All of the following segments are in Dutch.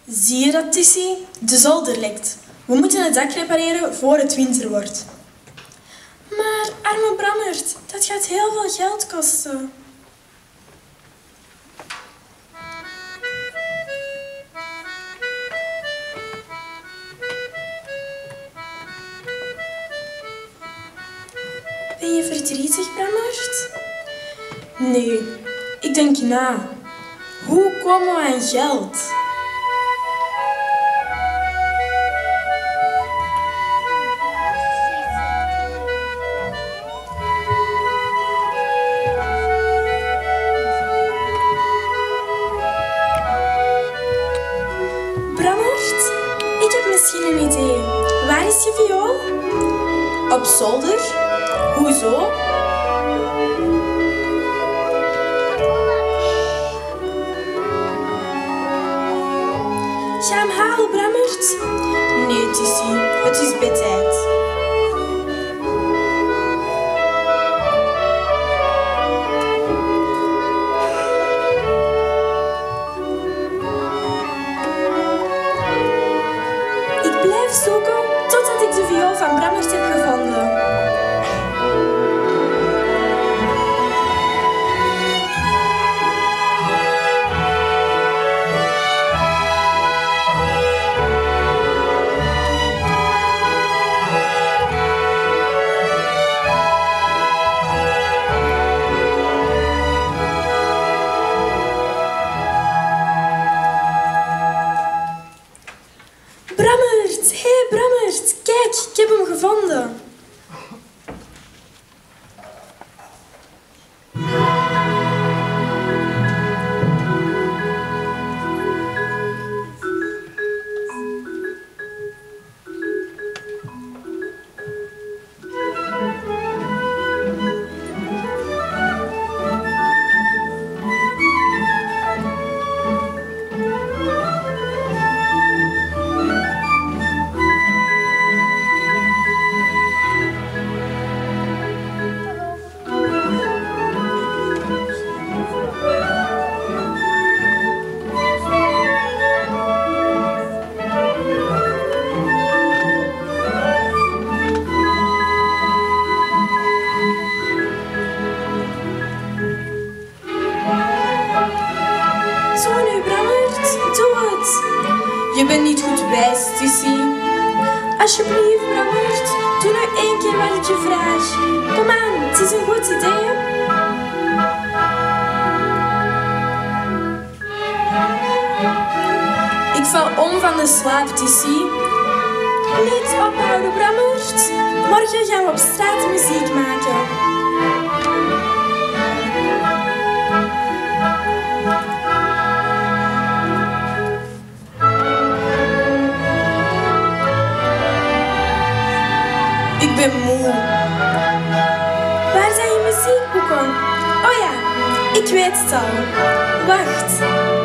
Zie je dat, Tissy? De zolder lekt. We moeten het dak repareren voor het winter wordt. Maar arme Brammert, dat gaat heel veel geld kosten. Ben je verdrietig, Brammert? Nee, ik denk na. Hoe komen we aan geld? Brammert, ik heb misschien een idee. Waar is je viool? Op zolder? Hoezo? Ga hem halen, Brammert. Nee, Tissy, het is bedtijd. Ik blijf zoeken totdat ik de viool van Brammert heb gevonden. Brammert, hé Brammert, kijk, ik heb hem gevonden. Zo nu, Brammert, doe het. Je bent niet goed wijs, Tissy. Alsjeblieft, Brammert, doe nu 1 keer wat ik je vraag. Kom aan, het is een goed idee. Ik val om van de slaap, Tissy. Niet ophouden, Brammert. Morgen gaan we op straat muziek maken. Ik ben moe. Waar zijn je muziekboeken? Oh ja, ik weet het al. Wacht.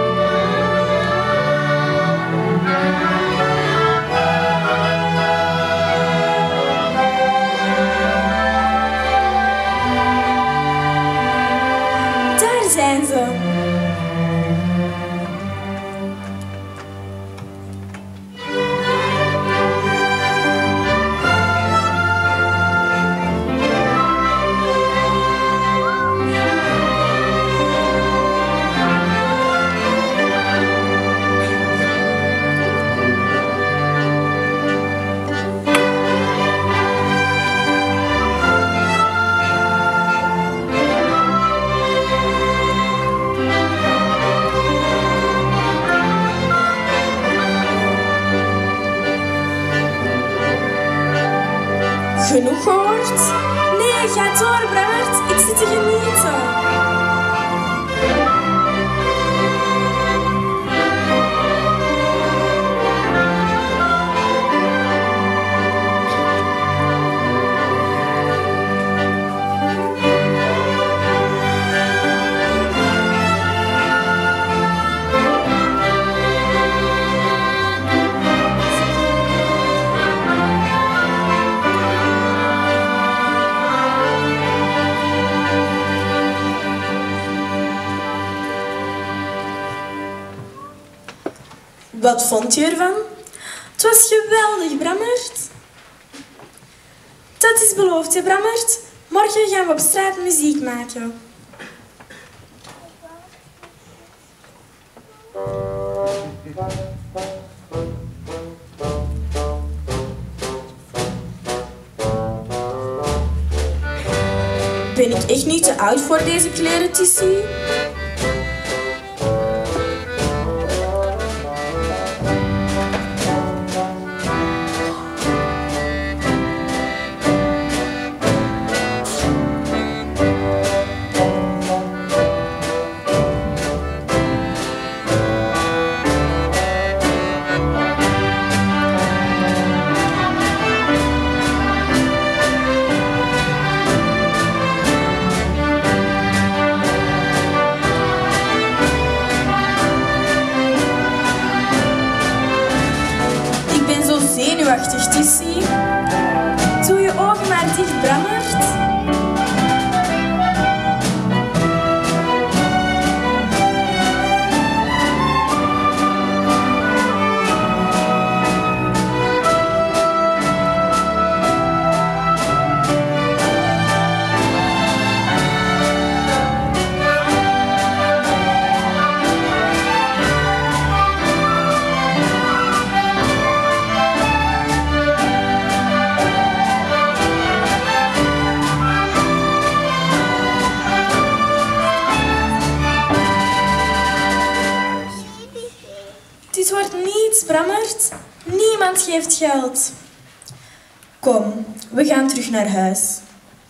Daar zijn ze. Genoeg gehoord? Nee, ga door, Brammert. Ik zit te genieten. Wat vond je ervan? Het was geweldig, Brammert. Dat is beloofd, hè, Brammert. Morgen gaan we op straat muziek maken. Ben ik echt niet te oud voor deze kleren, Tissie? Zenuwachtig, Tissie. Doe je ogen maar dicht, Brammert. Dit wordt niets, Brammert. Niemand geeft geld. Kom, we gaan terug naar huis.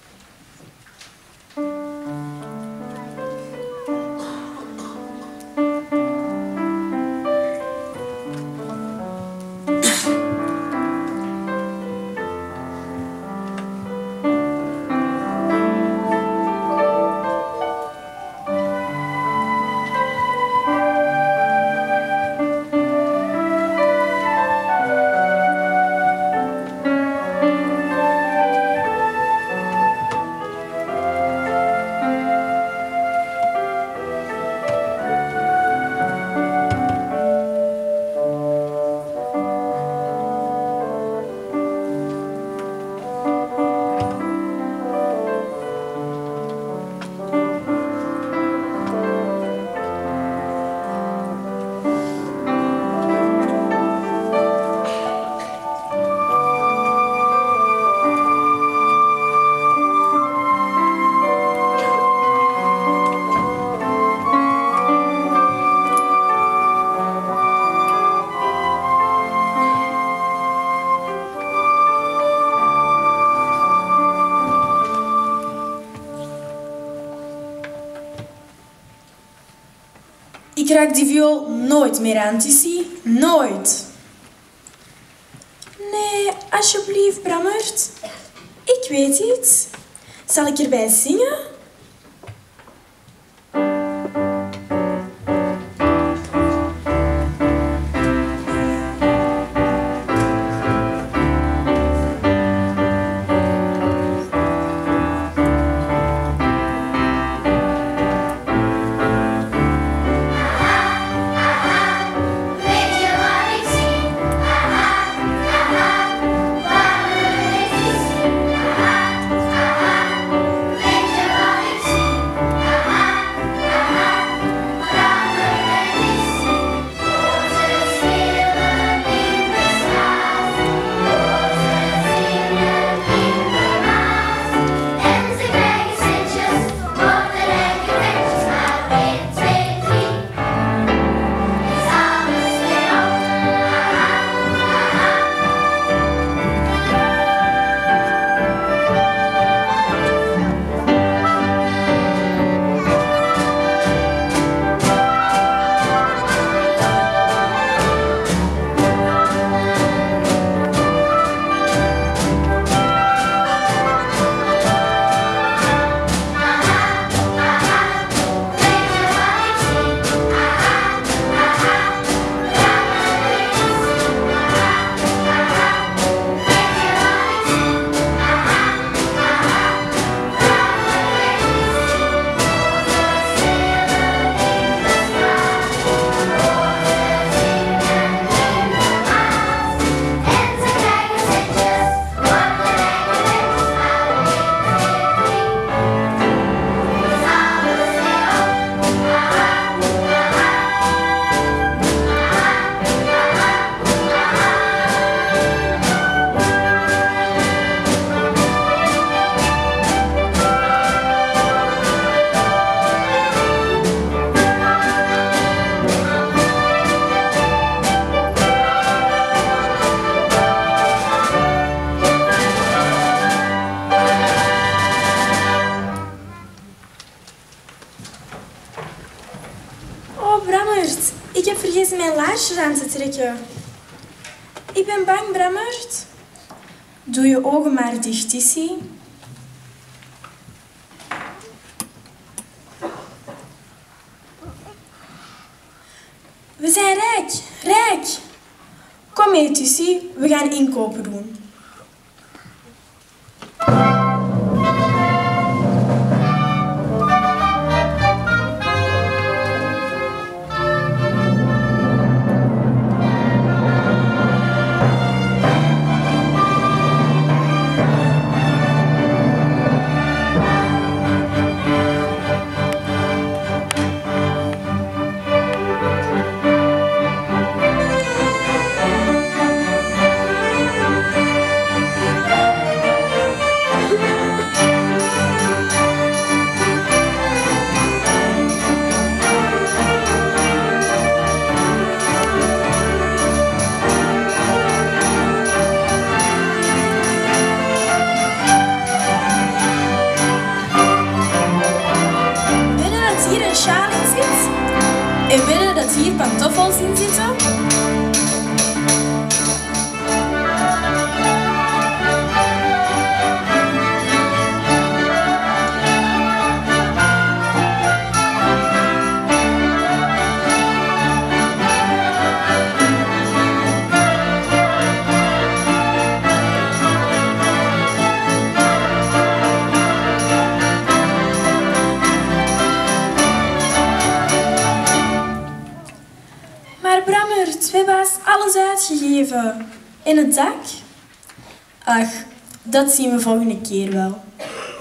Ik raak die viool nooit meer aan, Tissie. Nooit. Nee, alsjeblieft, Brammert. Ik weet iets. Zal ik erbij zingen? Weet je wat spreken. Ik ben bang, Brammert. Doe je ogen maar dicht, Tissy. We zijn rijk, rijk. Kom mee, Tissy, we gaan inkopen doen. En willen dat hier pantoffels in zitten? Brammert, we hebben haast alles uitgegeven. En het dak? Ach, dat zien we volgende keer wel.